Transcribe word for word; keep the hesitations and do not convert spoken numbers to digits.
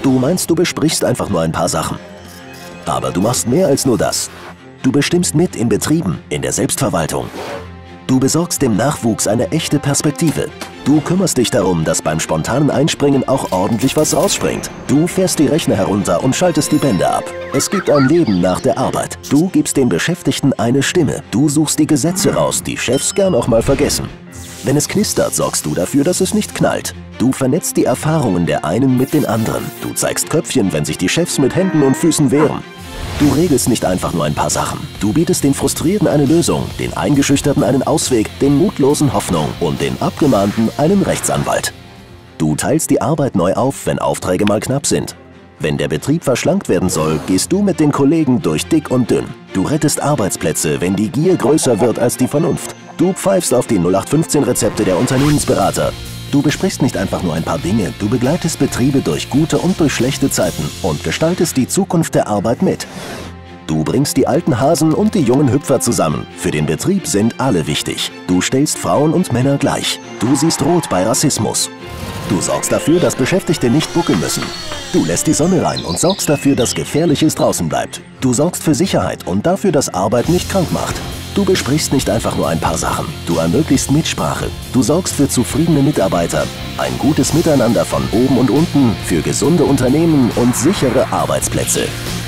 Du meinst, du besprichst einfach nur ein paar Sachen. Aber du machst mehr als nur das. Du bestimmst mit in Betrieben, in der Selbstverwaltung. Du besorgst dem Nachwuchs eine echte Perspektive. Du kümmerst dich darum, dass beim spontanen Einspringen auch ordentlich was rausspringt. Du fährst die Rechner herunter und schaltest die Bänder ab. Es gibt ein Leben nach der Arbeit. Du gibst den Beschäftigten eine Stimme. Du suchst die Gesetze raus, die Chefs gern auch mal vergessen. Wenn es knistert, sorgst du dafür, dass es nicht knallt. Du vernetzt die Erfahrungen der einen mit den anderen. Du zeigst Köpfchen, wenn sich die Chefs mit Händen und Füßen wehren. Du regelst nicht einfach nur ein paar Sachen. Du bietest den Frustrierten eine Lösung, den Eingeschüchterten einen Ausweg, den Mutlosen Hoffnung und den Abgemahnten einen Rechtsanwalt. Du teilst die Arbeit neu auf, wenn Aufträge mal knapp sind. Wenn der Betrieb verschlankt werden soll, gehst du mit den Kollegen durch dick und dünn. Du rettest Arbeitsplätze, wenn die Gier größer wird als die Vernunft. Du pfeifst auf die null acht fünfzehn Rezepte der Unternehmensberater. Du besprichst nicht einfach nur ein paar Dinge, du begleitest Betriebe durch gute und durch schlechte Zeiten und gestaltest die Zukunft der Arbeit mit. Du bringst die alten Hasen und die jungen Hüpfer zusammen. Für den Betrieb sind alle wichtig. Du stellst Frauen und Männer gleich. Du siehst rot bei Rassismus. Du sorgst dafür, dass Beschäftigte nicht buckeln müssen. Du lässt die Sonne rein und sorgst dafür, dass Gefährliches draußen bleibt. Du sorgst für Sicherheit und dafür, dass Arbeit nicht krank macht. Du besprichst nicht einfach nur ein paar Sachen. Du ermöglichst Mitsprache. Du sorgst für zufriedene Mitarbeiter, ein gutes Miteinander von oben und unten, für gesunde Unternehmen und sichere Arbeitsplätze.